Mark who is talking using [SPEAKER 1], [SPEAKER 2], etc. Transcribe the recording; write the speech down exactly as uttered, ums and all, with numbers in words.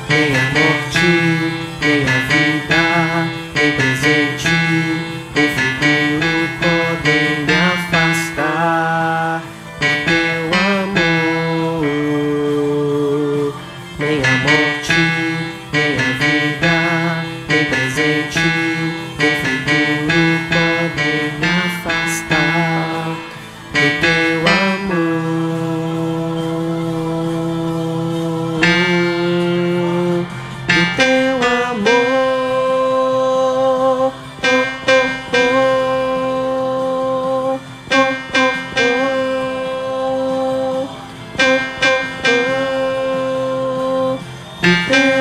[SPEAKER 1] nem a morte, nem a vida, nem presente, o futuro podem me afastar do teu amor. Nem a morte, nem a vida, nem presente, o futuro podem me afastar do teu amor, do teu amor. Oh, oh, oh, oh, oh, oh, oh, oh, oh, oh, do teu